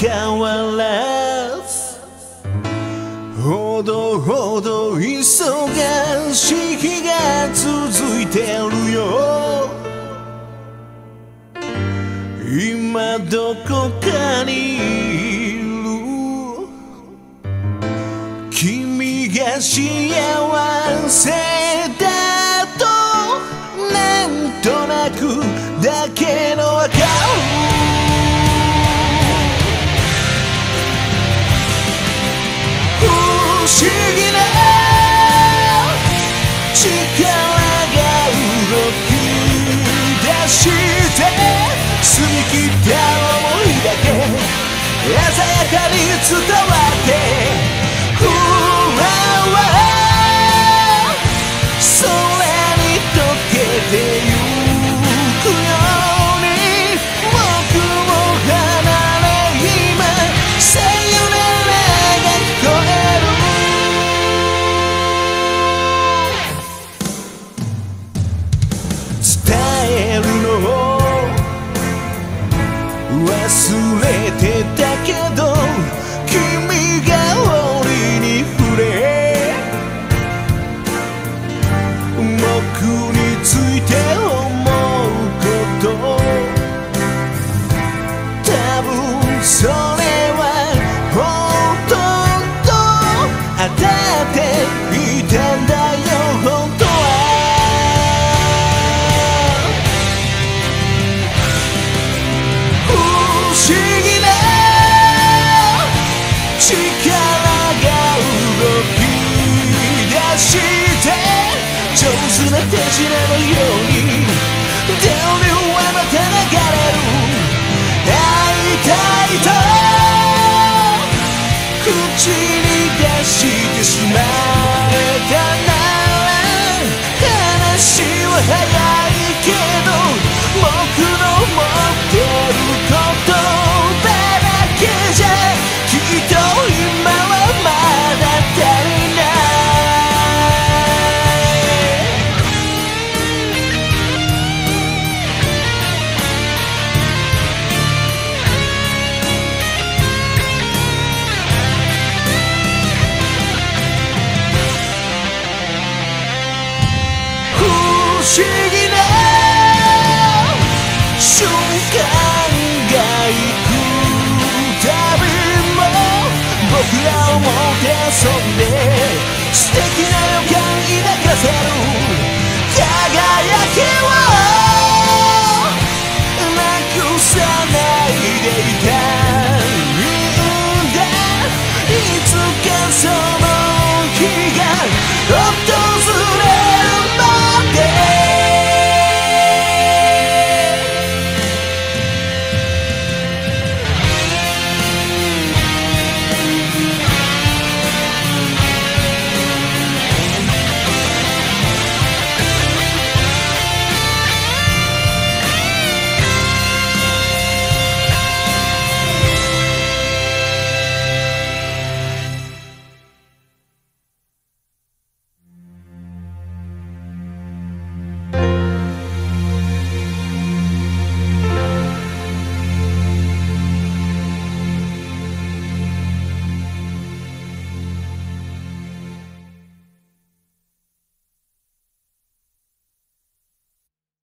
変わらずほどほど忙しい日が続いてるよ。今どこかにいる君が幸せだとなんとなくだけのわかる。不思議な力が動き出して澄み切った想いだけ鮮やかに伝わって不安は空に溶けてゆくように僕も離れ今さよならが聞こえる。伝えるのを忘れてたけど君が折に触れ僕について思うこと多分それは本当と当たっていたんだよ本当は。不思議な力が動き出して上手な手品のように電流はまた流れる。会いたいと口に出してしまえたなら話は早いけど僕の持ってることだけじゃきっと今はまだ足りない。不思議な瞬間が行くたびも僕らをもてあそんで素敵な予感